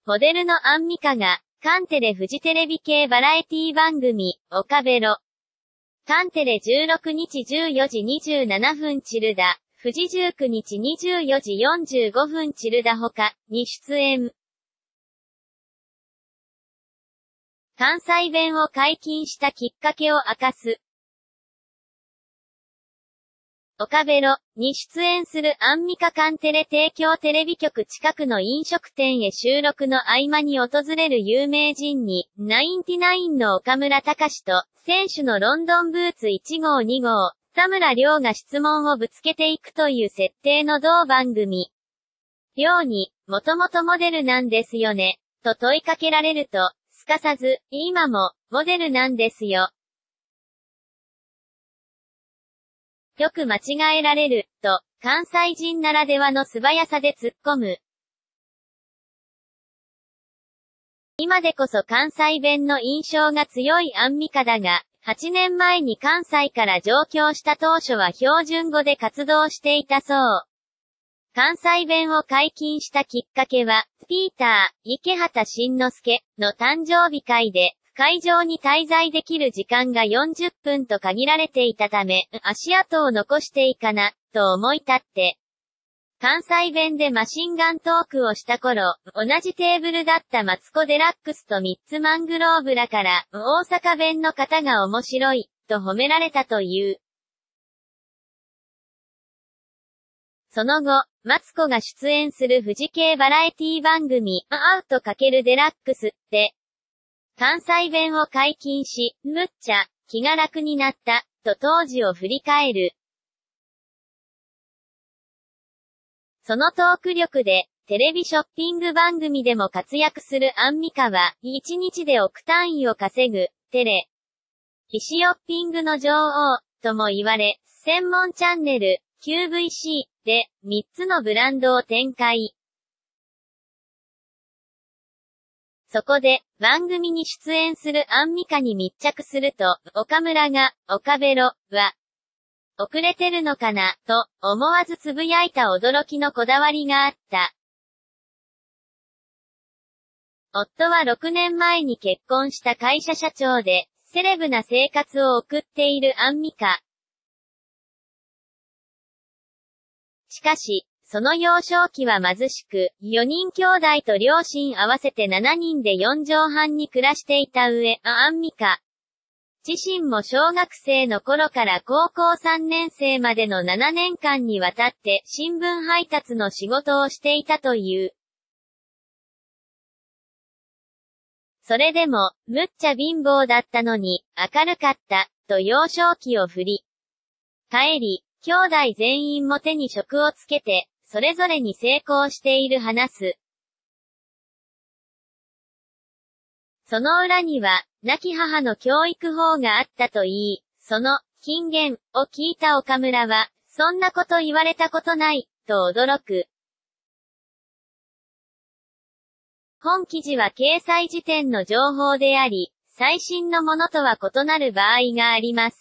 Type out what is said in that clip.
モデルのアンミカが、カンテレフジテレビ系バラエティ番組、オカベロ。カンテレ16日14時27分チルダ、フジ19日24時45分チルダ他に出演。関西弁を解禁したきっかけを明かす。オカベロに出演するアンミカカンテレ提供テレビ局近くの飲食店へ収録の合間に訪れる有名人に、ナインティナインの岡村隆史と、選手のロンドンブーツ1号2号、田村亮が質問をぶつけていくという設定の同番組。亮に、もともとモデルなんですよね、と問いかけられると、すかさず、今も、モデルなんですよ。よく間違えられる、と、関西人ならではの素早さで突っ込む。今でこそ関西弁の印象が強いアンミカだが、8年前に関西から上京した当初は標準語で活動していたそう。関西弁を解禁したきっかけは、ピーター、池畑慎之介の誕生日会で、会場に滞在できる時間が40分と限られていたため、足跡を残していかな、と思い立って。関西弁でマシンガントークをした頃、同じテーブルだったマツコ・デラックスとミッツ・マングローブらから、大阪弁の方が面白い、と褒められたという。その後、マツコが出演するフジ系バラエティ番組、アウト×デラックスで、関西弁を解禁し、むっちゃ、気が楽になった、と当時を振り返る。そのトーク力で、テレビショッピング番組でも活躍するアンミカは、1日で億単位を稼ぐ、テレビショッピングの女王、とも言われ、専門チャンネル、QVC で、3つのブランドを展開。そこで、番組に出演するアンミカに密着すると、岡村が、オカベロは、遅れてるのかな、と、思わずつぶやいた驚きのこだわりがあった。夫は6年前に結婚した会社社長で、セレブな生活を送っているアンミカ。しかし、その幼少期は貧しく、4人兄弟と両親合わせて7人で4畳半に暮らしていた上、アンミカ自身も小学生の頃から高校3年生までの7年間にわたって新聞配達の仕事をしていたという。それでも、むっちゃ貧乏だったのに、明るかった、と幼少期を振り返り、兄弟全員も手に職をつけて、それぞれに成功している話す。その裏には、亡き母の教育法があったと言い、その、金言を聞いた岡村は、そんなこと言われたことない、と驚く。本記事は掲載時点の情報であり、最新のものとは異なる場合があります。